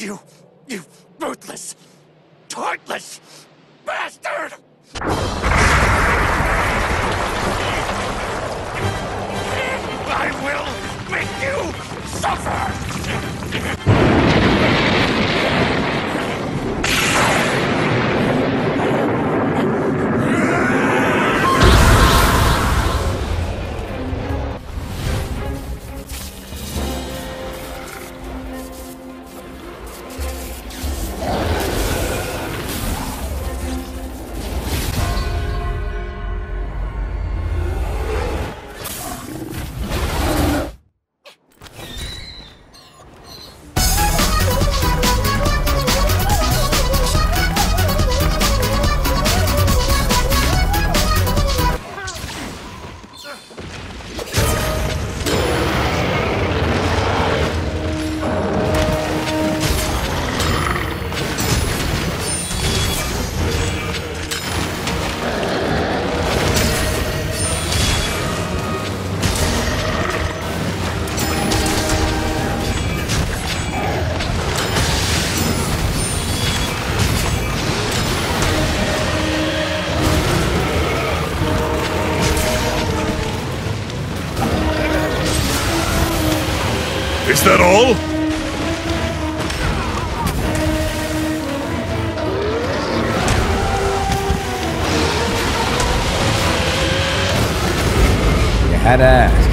You ruthless, heartless bastard! I will make you suffer! Is that all? You had to ask.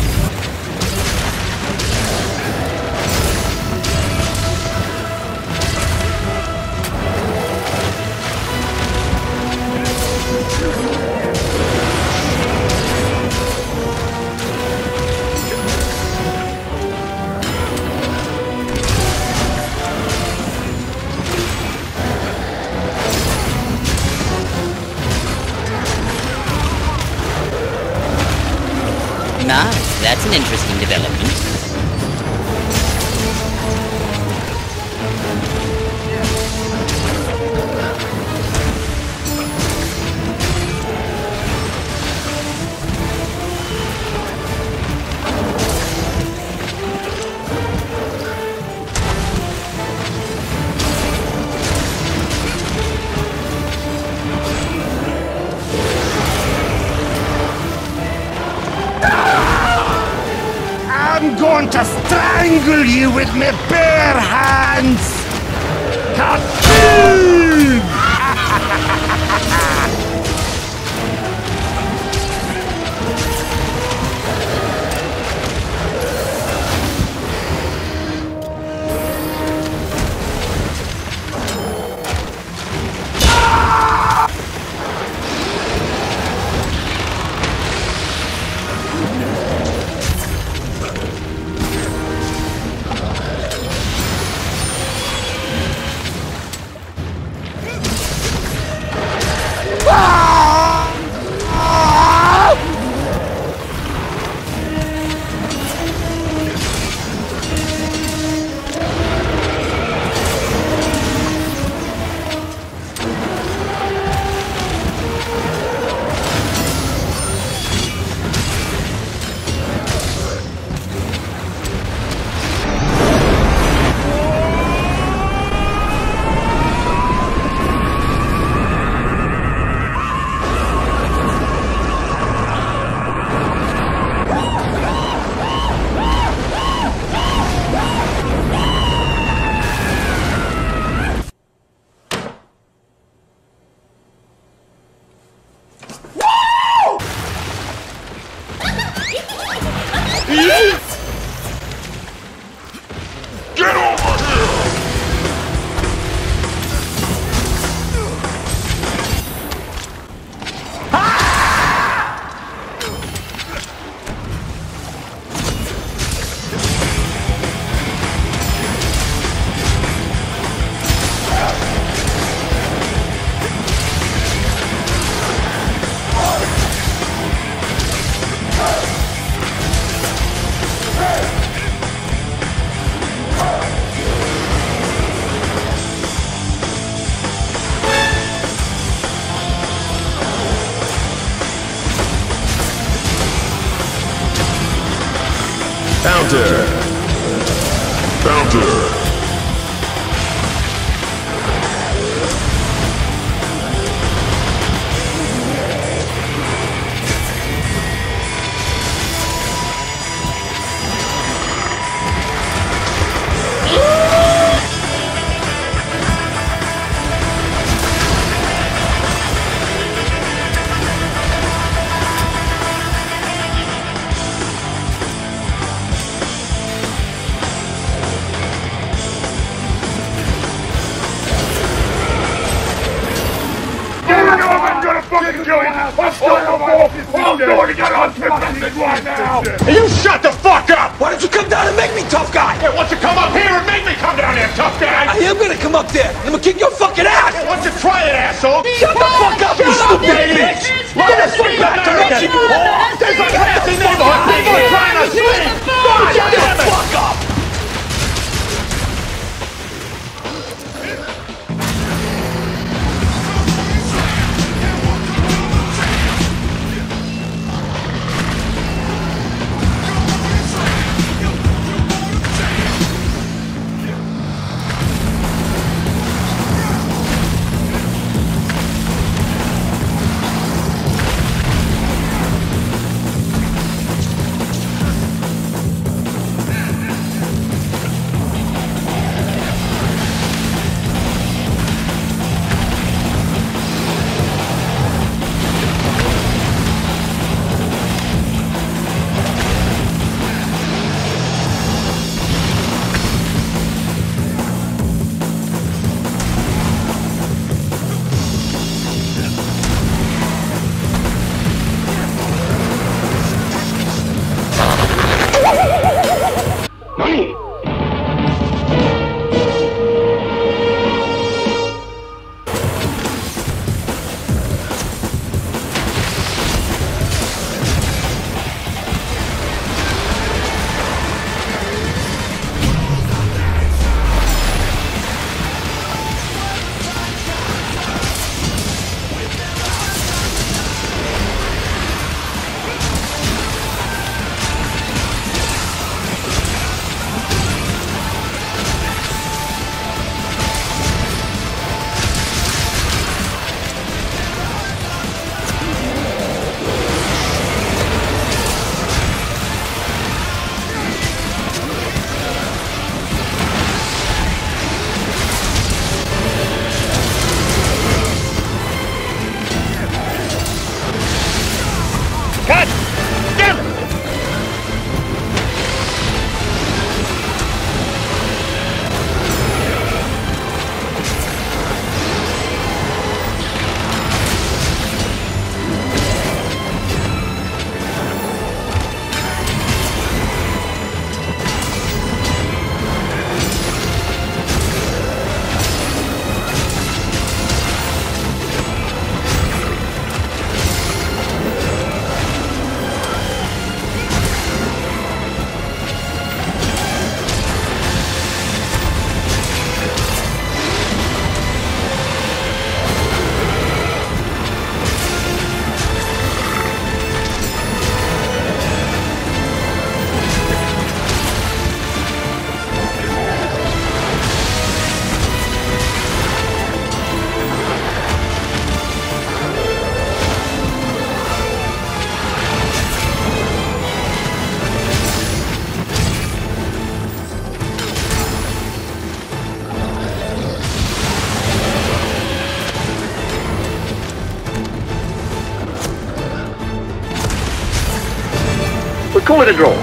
Ah, that's an interesting development. I'm going to strangle you with my bare hands! Kaboom! Counter! Counter! doing? I'm going to get unprotected right now! Hey, you shut the fuck up! Why don't you come down and make me tough guy? Hey, why don't you come up here and make me come down there, tough guy? I am gonna come up there, and I'm gonna kick your fucking ass! Hey, why don't you try it, asshole? Shut the fuck up, you stupid bitch! Get us right back to me! There's a fancy neighborhood people trying to sleep! God damn it! Fuck up! Call it a draw.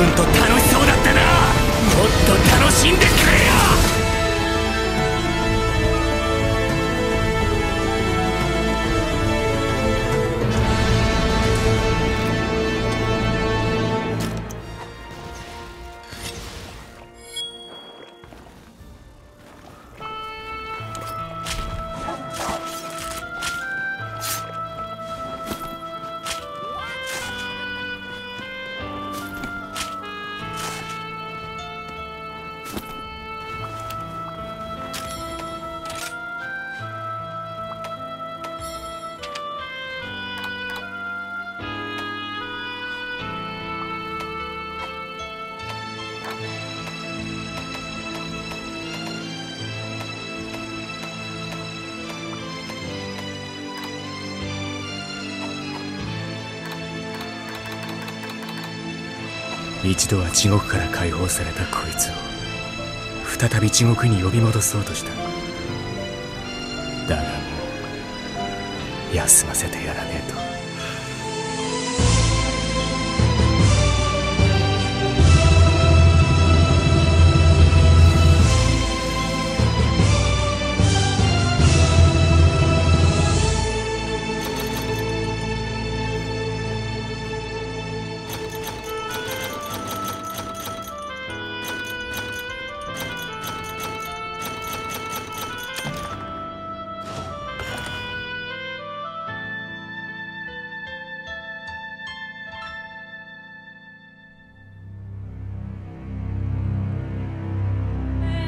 分と楽しそうだったな。もっと楽しんでくれよ。一度は地獄から解放されたこいつを再び地獄に呼び戻そうとした。だがもう休ませてやらねえと。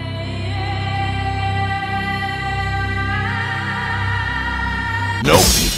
Nope.